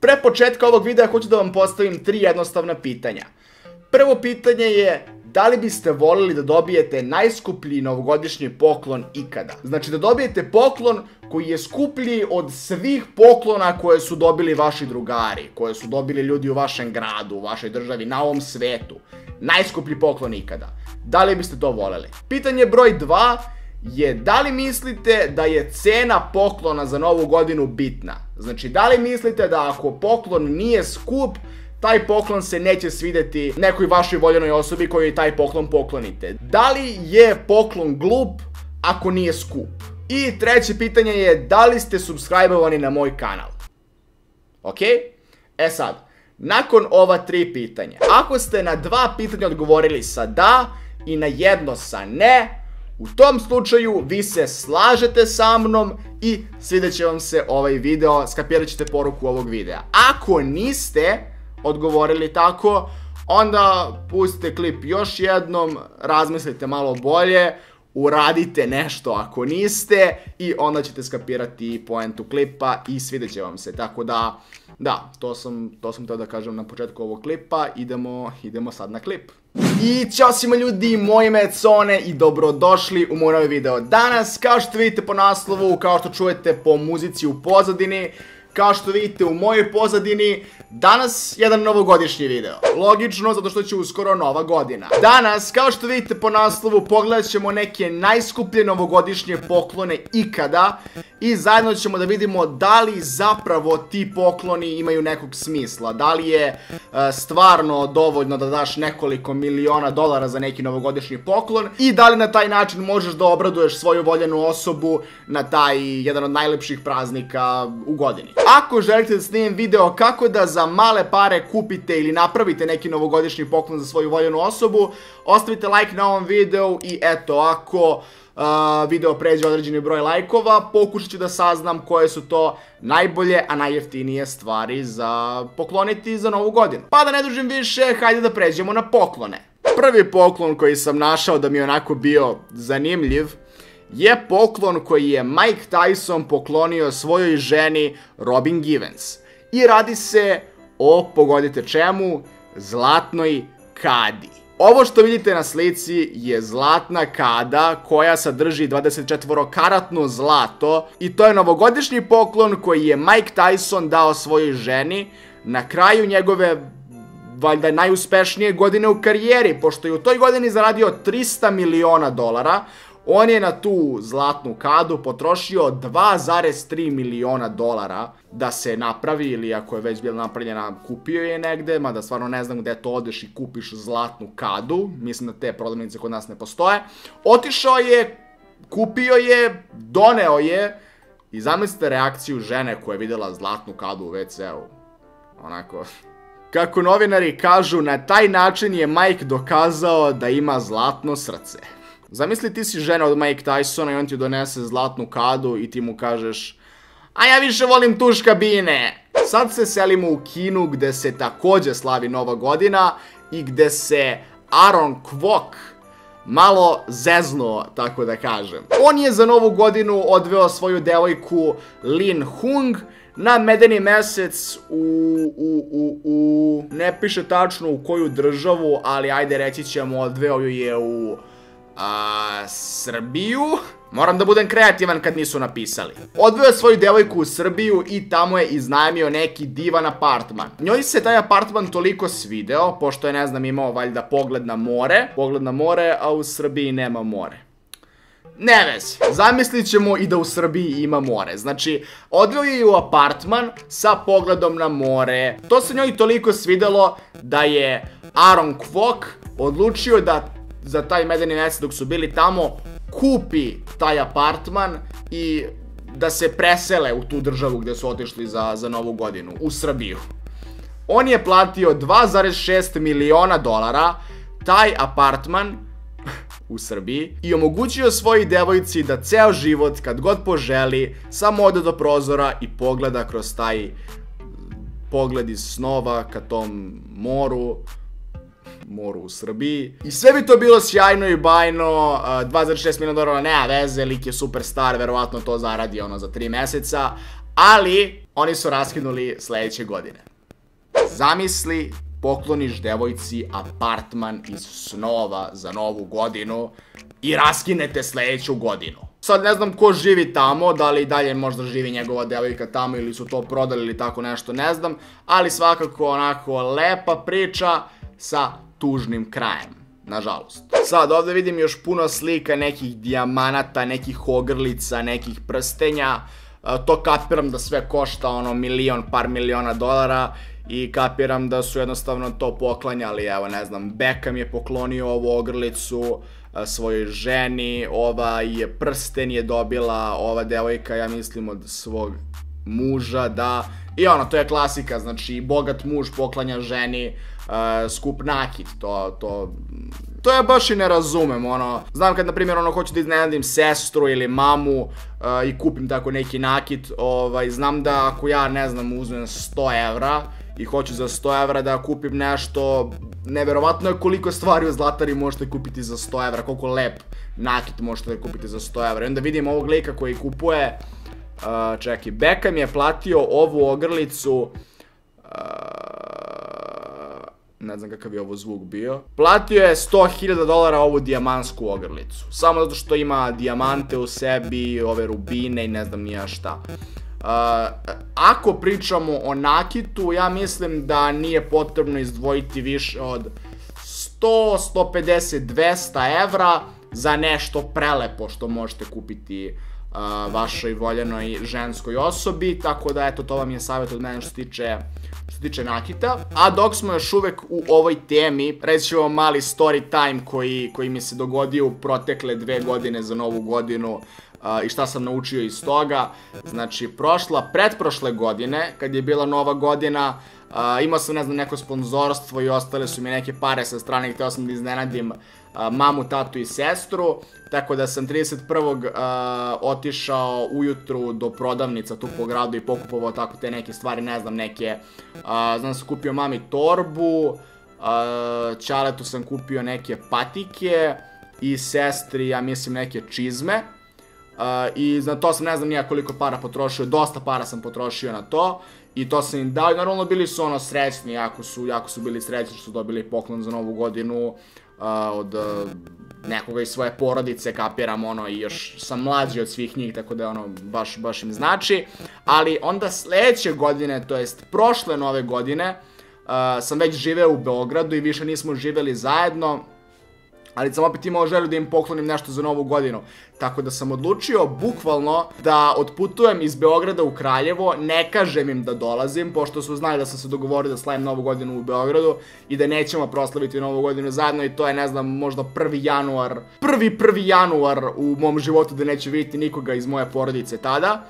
Pre početka ovog videa hoću da vam postavim 3 jednostavna pitanja. Prvo pitanje je, da li biste voljeli da dobijete najskuplji novogodišnji poklon ikada? Znači da dobijete poklon koji je skuplji od svih poklona koje su dobili vaši drugari, koje su dobili ljudi u vašem gradu, u vašoj državi, na ovom svetu. Najskuplji poklon ikada. Da li biste to voljeli? Pitanje broj 2 je, da li mislite da je cena poklona za novu godinu bitna? Znači, da li mislite da ako poklon nije skup, taj poklon se neće svideti nekoj vašoj voljenoj osobi kojoj taj poklon poklonite? Da li je poklon glup ako nije skup? I treće pitanje je, da li ste subscribe-ovani na moj kanal? Ok? E sad, nakon ova 3 pitanja, ako ste na 2 pitanja odgovorili sa da i na jedno sa ne, u tom slučaju vi se slažete sa mnom i svidjet će vam se ovaj video, skapirat ćete poruku ovog videa. Ako niste odgovorili tako, onda pustite klip još jednom, razmislite malo bolje, uradite nešto ako niste i onda ćete skapirati poentu klipa i svidjet će vam se. Tako da, to sam teo da kažem na početku ovog klipa, idemo sad na klip. I ćao svima ljudi, moje ime je Cone i dobrodošli u moj novi video. Danas, kao što vidite po naslovu, kao što čujete po muzici u pozadini, kao što vidite u mojoj pozadini, danas jedan novogodišnji video. Logično, zato što će uskoro nova godina. Danas, kao što vidite po naslovu, pogledat ćemo neke najskuplje novogodišnje poklone ikada i zajedno ćemo da vidimo da li zapravo ti pokloni imaju nekog smisla. Da li je stvarno dovoljno da daš nekoliko miliona dolara za neki novogodišnji poklon i da li na taj način možeš da obraduješ svoju voljenu osobu na taj jedan od najlepših praznika u godini. Ako želite da snimim video kako da za male pare kupite ili napravite neki novogodišnji poklon za svoju voljenu osobu, ostavite like na ovom videu i eto, ako video pređe određeni broj lajkova, pokušat ću da saznam koje su to najbolje, a najjeftinije stvari za pokloniti za novu godinu. Pa da ne dužim više, hajde da pređemo na poklone. Prvi poklon koji sam našao da mi je onako bio zanimljiv je poklon koji je Mike Tyson poklonio svojoj ženi Robin Givens. I radi se o, pogodite čemu, zlatnoj kadi. Ovo što vidite na slici je zlatna kada koja sadrži 24-karatno zlato i to je novogodišnji poklon koji je Mike Tyson dao svojoj ženi na kraju njegove valjda najuspešnije godine u karijeri, pošto je u toj godini zaradio $300 miliona. On je na tu zlatnu kadu potrošio $2,3 miliona da se napravi, ili ako je već bila napravljena, kupio je negde, mada stvarno ne znam gde to odeš i kupiš zlatnu kadu, mislim da te prodavnice kod nas ne postoje. Otišao je, kupio je, doneo je i zamislite reakciju žene koja je videla zlatnu kadu u WC-u. Onako, kako novinari kažu, na taj način je Mike dokazao da ima zlatno srce. Zamisli ti si žena od Mike Tysona i on ti donese zlatnu kadu i ti mu kažeš, a ja više volim tuš kabine. Sad se selimo u Kinu gde se takođe slavi nova godina i gde se Aaron Kwok malo zeznuo, tako da kažem. On je za novu godinu odveo svoju devojku Lin Hung na medeni mesec ne piše tačno u koju državu, ali ajde reći ćemo odveo ju je u Srbiju. Moram da budem kreativan kad nisu napisali. Odveo je svoju devojku u Srbiju i tamo je iznajmio neki divan apartman. Njoj se taj apartman toliko svideo, pošto je, ne znam, imao valjda pogled na more, a u Srbiji nema more. Ne vezi, zamislit ćemo i da u Srbiji ima more. Znači, odveo je u apartman sa pogledom na more. To se njoj toliko svidelo da je Aaron Kwok odlučio da za taj medeni mesec dok su bili tamo kupi taj apartman i da se presele u tu državu gde su otišli za novu godinu, u Srbiju. On je platio $2,6 miliona taj apartman u Srbiji i omogućio svojoj devojci da ceo život, kad god poželi, samo ode do prozora i pogleda kroz taj pogled iz snova ka tom moru u Srbiji. I sve bi to bilo sjajno i bajno, $2,6 miliona, nema veze, lik je superstar, verovatno to zaradi za 3 meseca, ali Oni su raskinuli sledeće godine. Zamisli, pokloniš devojci apartman iz snova za novu godinu i raskinete sledeću godinu. Sad ne znam ko živi tamo, da li i dalje možda živi njegova devojka tamo ili su to prodali ili tako nešto, ne znam, ali svakako onako lepa priča sa tužnim krajem, nažalost. Sad ovdje vidim još puno slika nekih dijamanata, nekih ogrlica, nekih prstenja, to kapiram da sve košta ono par miliona dolara i kapiram da su jednostavno to poklanjali, evo ne znam, Beckham je poklonio ovu ogrlicu svojoj ženi, ovaj prsten je dobila ova devojka, ja mislim, od svog muža, da, i ono, to je klasika, znači, bogat muž poklanja ženi skup nakit, to ja baš i ne razumem, ono, znam kad, na primjer, ono, hoću da iznenadim sestru ili mamu i kupim tako neki nakit, znam da ako ja, ne znam, uzmem 100 evra i hoću za 100 evra da kupim nešto, neverovatno je koliko stvari u Zlatari možete kupiti za 100 evra, koliko lep nakit možete da kupiti za 100 evra. I onda vidim ovog lika koji kupuje, čekaj, Beckham je platio ovu ogrlicu, ne znam kakav je ovo zvuk bio, platio je $100.000 ovu dijamantsku ogrlicu, samo zato što ima dijamante u sebi, ove rubine i ne znam nija šta. Ako pričamo o nakitu, ja mislim da nije potrebno izdvojiti više od 100, 150, 200 evra za nešto prelepo što možete kupiti vašoj voljenoj ženskoj osobi, tako da eto, to vam je savjet od mene što se tiče nakita. A dok smo još uvek u ovoj temi, reći ću vam mali story time koji mi se dogodio u protekle 2 godine za novu godinu i šta sam naučio iz toga. Znači, pretprošle godine, kad je bila nova godina, imao sam, ne znam, neko sponzorstvo i ostale su mi neke pare sa strane i hteo sam da iznenadim mamu, tatu i sestru, tako da sam 31. Otišao ujutru do prodavnica tu po gradu i pokupovao tako te neke stvari, ne znam, neke, znam da sam kupio mami torbu, Ćaletu sam kupio neke patike i sestri, ja mislim, neke čizme. I za to sam, ne znam nija koliko para potrošio, dosta para sam potrošio na to i to sam im dao i naravno bili su ono srećni, jako su bili srećni što su dobili poklon za novu godinu od nekoga iz svoje porodice, kapiram, ono, i još sam mlađi od svih njih, tako da ono, baš im znači. Ali onda sledeće godine, to jest prošle nove godine, sam već živeo u Beogradu i više nismo živeli zajedno, ali sam opet imao želju da im poklonim nešto za novu godinu. Tako da sam odlučio bukvalno da otputujem iz Beograda u Kraljevo, ne kažem im da dolazim, pošto su znali da sam se dogovorio da slavim novu godinu u Beogradu i da nećemo proslaviti novu godinu zajedno i to je, ne znam, možda 1. januar, prvi januar u mom životu da neću vidjeti nikoga iz moje porodice tada.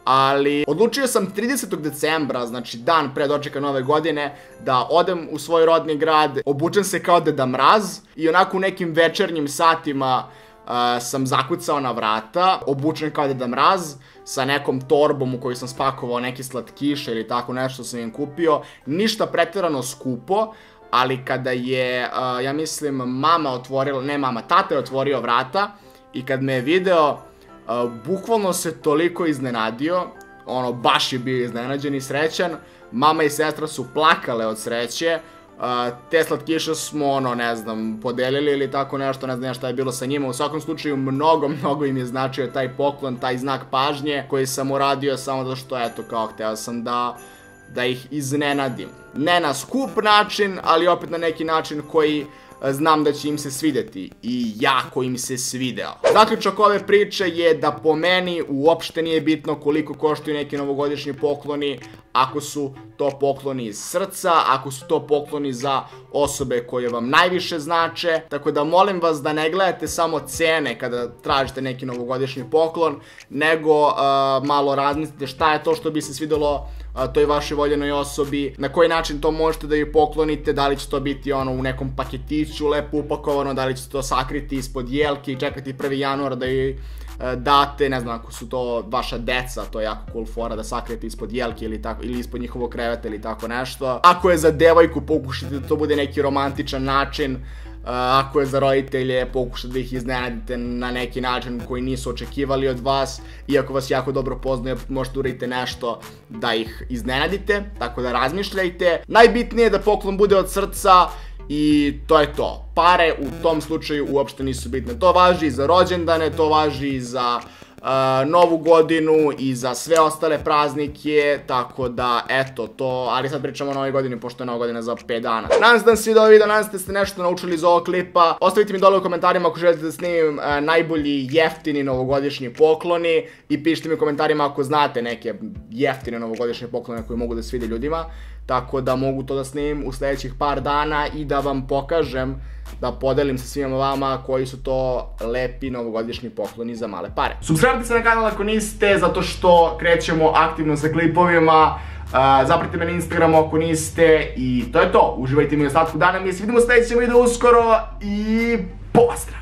Ali odlučio sam 30. decembra, znači dan pre dočeka nove godine, da odem u svoj rodni grad, obučem se kao Deda Mraz i onako u nekim večernjim satima sam zakucao na vrata, obučen kao Deda Mraz, sa nekom torbom u kojoj sam spakovao neke slatkiše ili tako nešto sam im kupio, ništa pretjerano skupo, ali kada je, ja mislim, mama otvorila, ne mama, tata je otvorio vrata i kad me je video, bukvalno se toliko iznenadio, ono, baš je bio iznenađen i srećan, mama i sestra su plakale od sreće, te slatkiše smo, ono, ne znam, podelili ili tako nešto, ne znam šta je bilo sa njima, u svakom slučaju mnogo im je značio taj poklon, taj znak pažnje koji sam uradio samo zato što, eto, kao hteo sam da ih iznenadim. Ne na skup način, ali opet na neki način koji znam da će im se svideti i jako im se svideo. Zaključak ove priče je da po meni uopšte nije bitno koliko koštaju neki novogodišnji pokloni, ako su to pokloni iz srca, ako su to pokloni za osobe koje vam najviše znače, tako da molim vas da ne gledate samo cene kada tražite neki novogodišnji poklon, nego malo razmislite šta je to što bi se svidelo toj vašoj voljenoj osobi, na koji način to možete da joj poklonite, da li će to biti ono u nekom paketiću lepo upakovano, da li ćete to sakriti ispod jelke i čekati 1. januar date, ne znam, ako su to vaša deca, to je jako cool fora da sakrijete ispod jelke ili ispod njihovog kreveta ili tako nešto. Ako je za devojku, pokušajte da to bude neki romantičan način. Ako je za roditelje, pokušajte da ih iznenadite na neki način koji nisu očekivali od vas. Iako vas jako dobro poznaju, možete uraditi nešto da ih iznenadite, tako da razmišljajte. Najbitnije je da poklon bude od srca i to je to. Pare u tom slučaju uopšte nisu bitne. To važi i za rođendane, to važi i za novu godinu i za sve ostale praznike, tako da eto to, ali sad pričamo o novoj godini pošto je nova godina za 5 dana. Nadam se da vam se svidao video, nadam se da ste nešto naučili iz ovog klipa. Ostavite mi dole u komentarima ako želite da snimim najbolji jeftini novogodišnji pokloni i pišite mi u komentarima ako znate neke jeftine novogodišnje poklone koji mogu da svide ljudima, tako da mogu to da snimim u sljedećih par dana i da vam pokažem, da podelim sa svima vama koji su to lepi novogodišnji pokloni za male pare. Subscribe se na kanal ako niste, zato što krećemo aktivno sa klipovima. Zapratite me na Instagramu ako niste i to je to. Uživajte mi u ostatku dana, mi se vidimo u sljedećem videu uskoro i pozdrav!